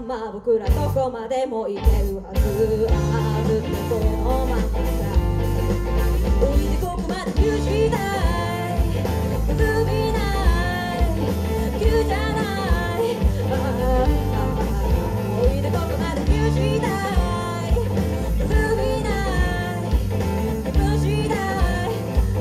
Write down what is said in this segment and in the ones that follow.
んま僕らどこまでも行けるはず。ああずっとこのままさ浮いてここまでフュージーだい結びない急じゃない浮いてここまでフュージーだい結びない苦しいだい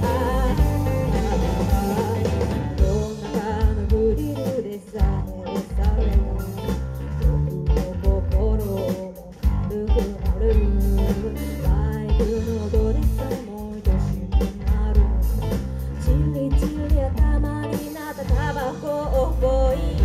どんなかのグリルでさえ押された僕の心も軽くなるマイクの音でさえも愛しくなるチリチリ頭になったタバコを覚え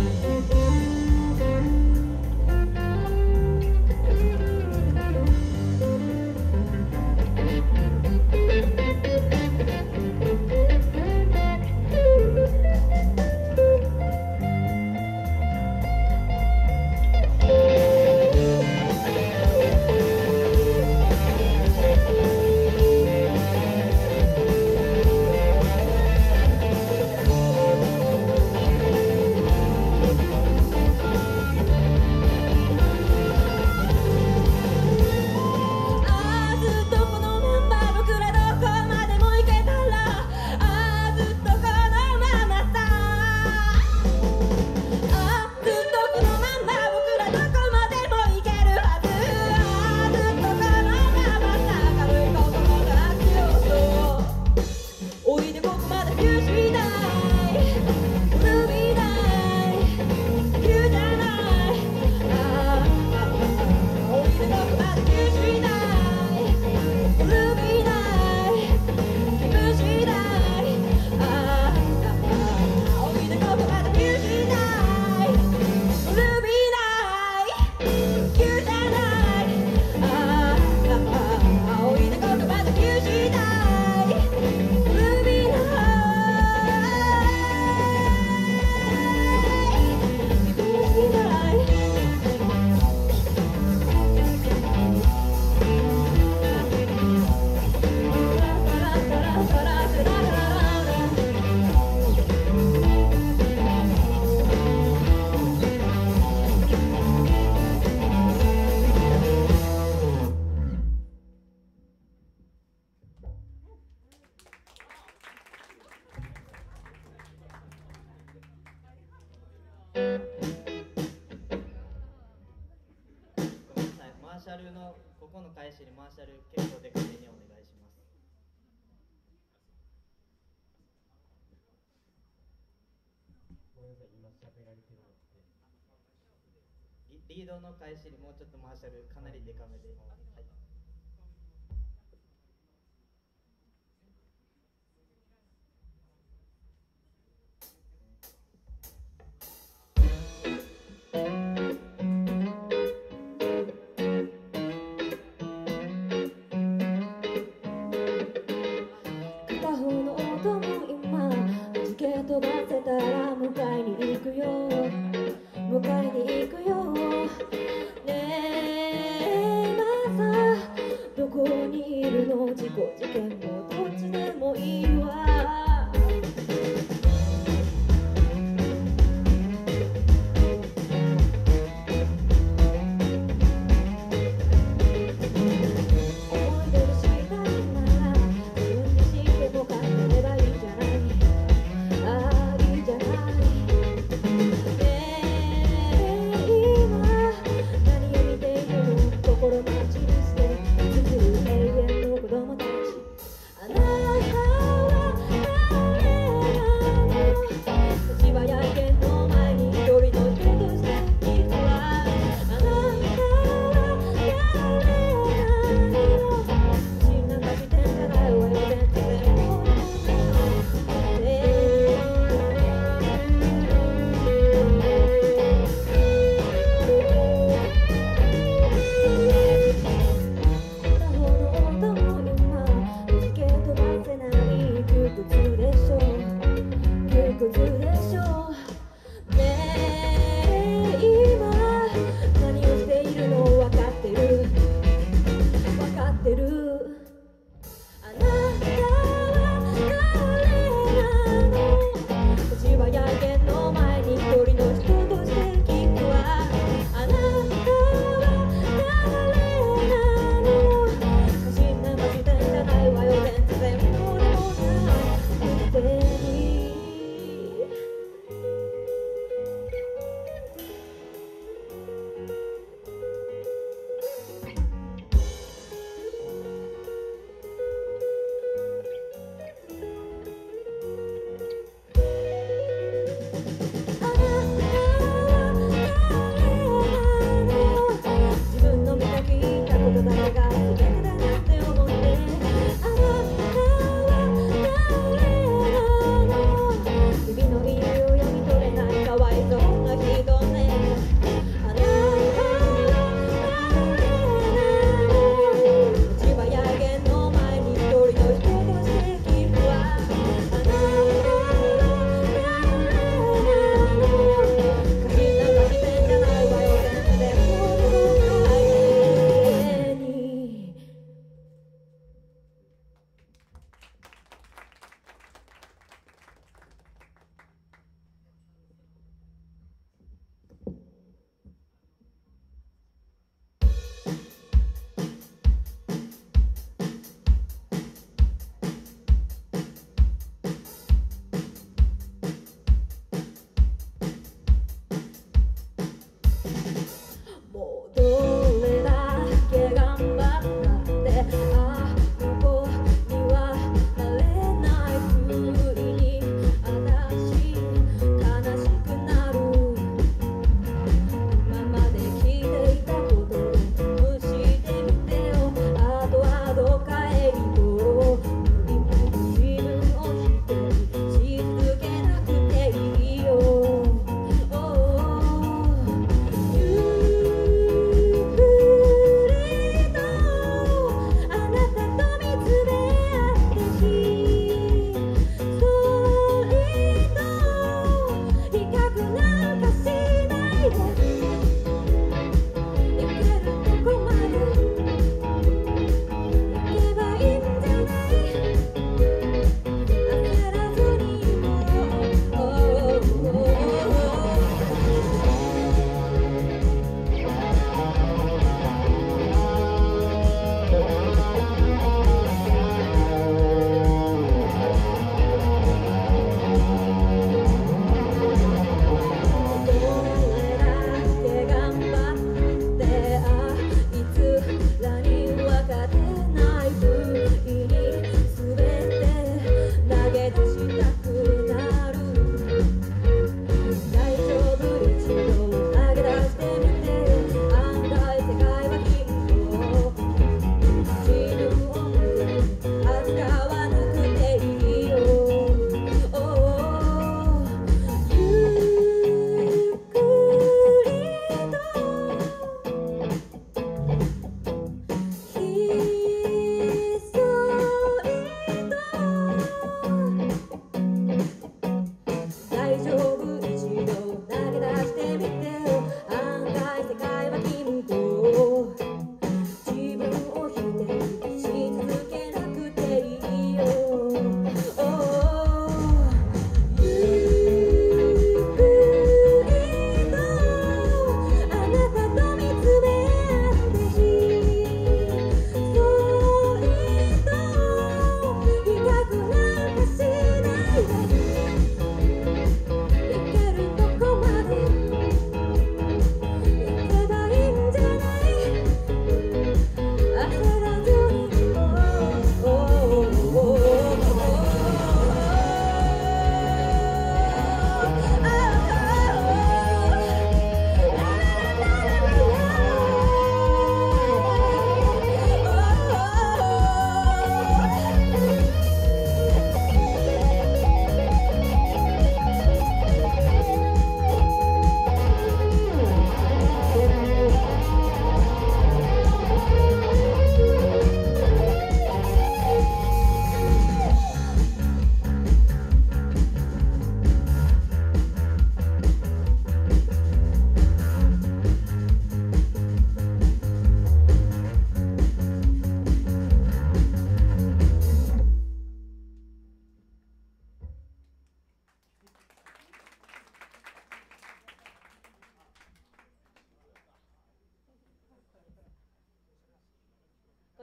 マーシャルのここの返しにマーシャル結構でかめにお願いします。 ごめんなさい、今喋られてるのってリードの返しにもうちょっとマーシャルかなりでかめで、はい。 片方の音も今突き飛ばせたら迎えに行くよ迎えに行くよねえ今さ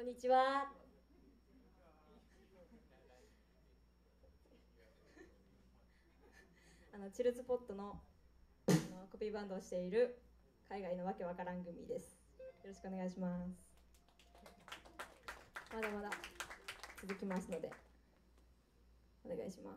にちは。チルズポットのコピーバンドをしている海外のわけわからん組です。よろしくお願いします。まだまだ続きますのでお願いします。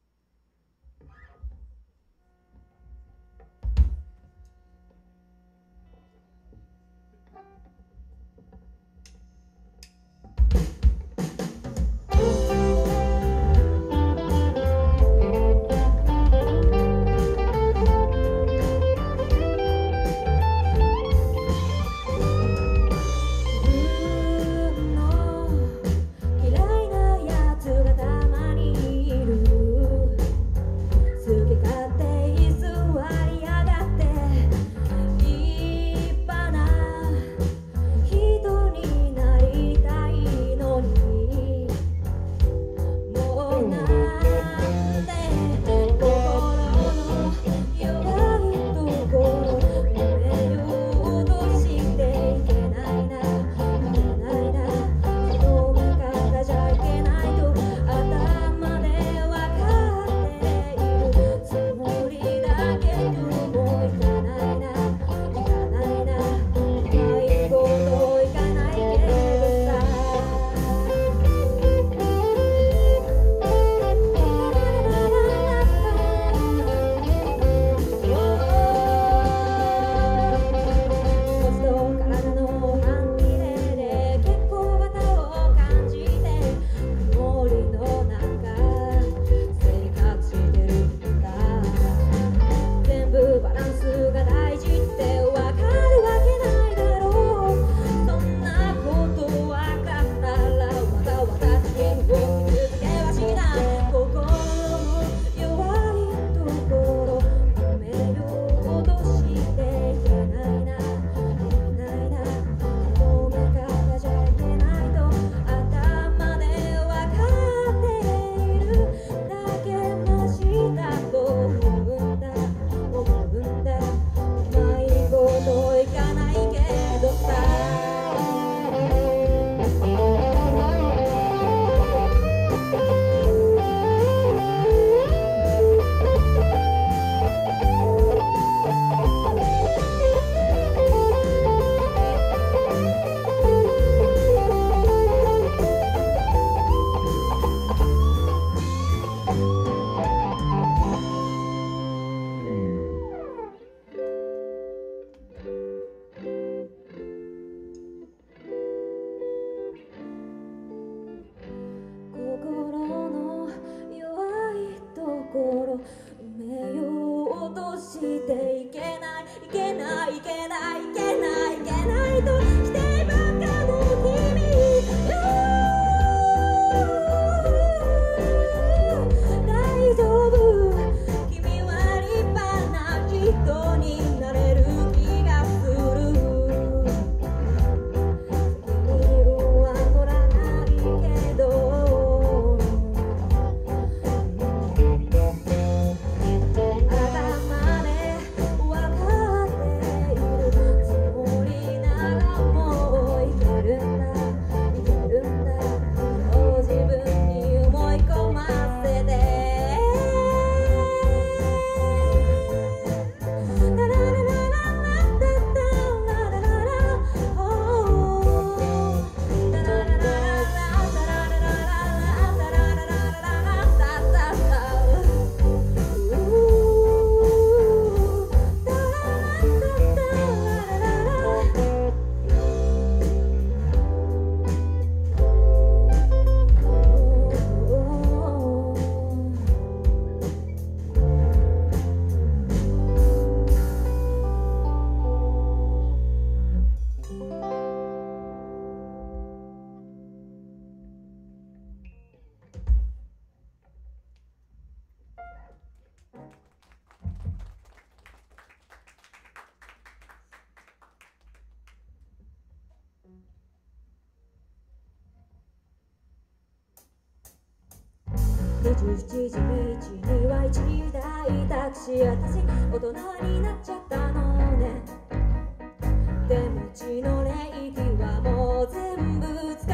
27日には1台タクシー私大人になっちゃったのね。手持ちの礼儀はもう全部使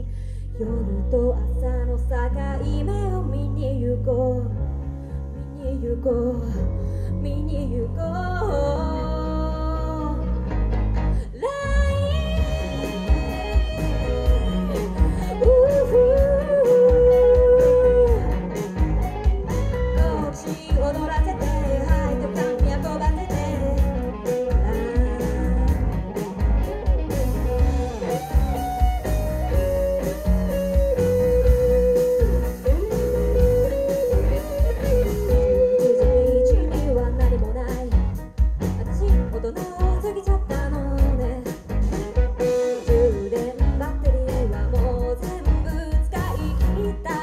に夜と朝の境目を見に行こう見に行こう見に行こう踊らせてはいと髪運ばせて道には何もない私大人を過ぎちゃったのね充電バッテリーはもう全部使い切った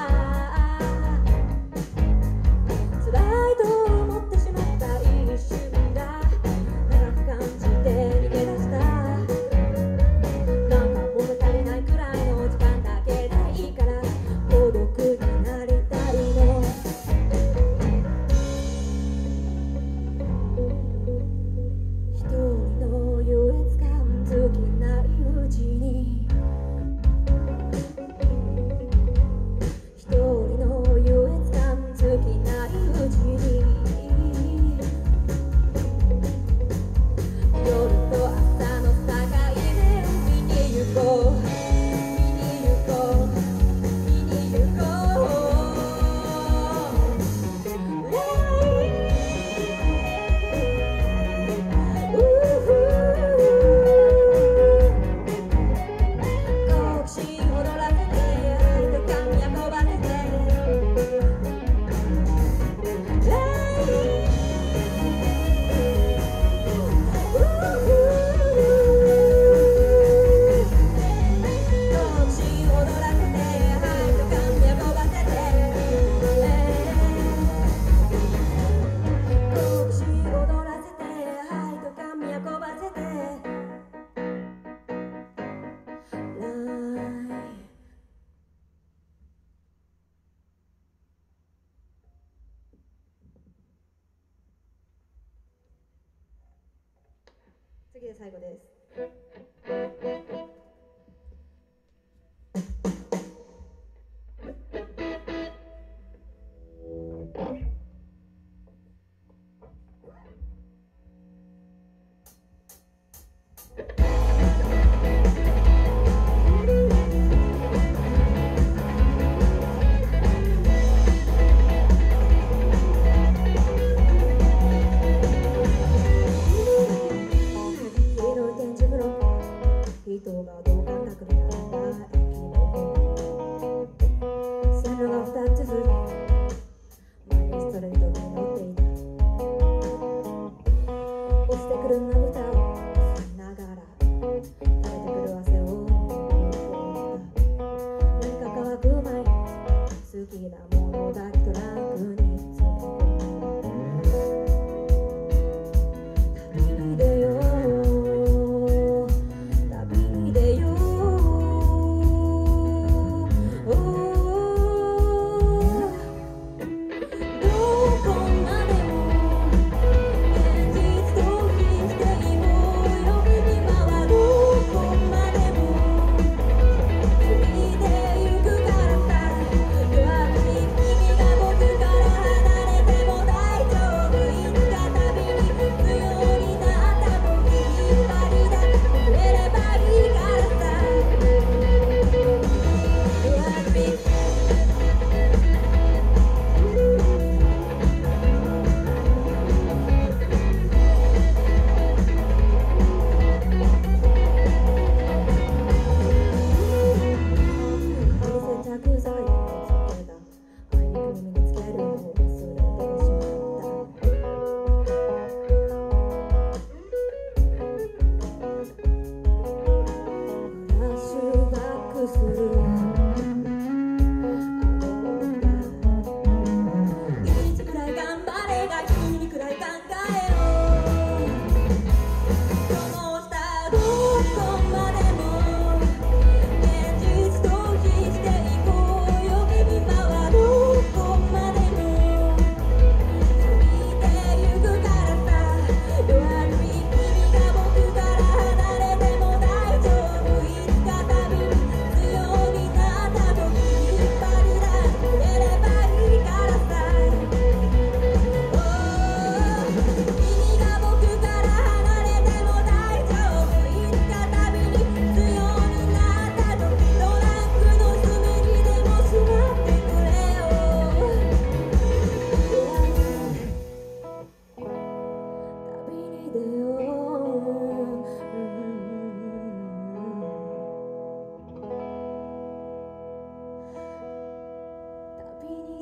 辛いと思ってしまった一瞬だ長く感じて逃げ出したなんか物足りないくらいの時間だけでいいから孤独になりたいの一人の優越感尽きないうちに一人の優越感尽きないうちに夜と朝の境目を見に行こう見に行こう見に行こ好奇心踊らせて愛と髪運ばせて次で最後です。人がどう感覚になった駅の線路が2つずれ毎日それに時に乗っていた落ちてくるまぶたを吸いながら垂れてくる汗を何か乾く前に好きなものだけトランクに詰め込む旅に出よう君が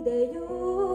でよ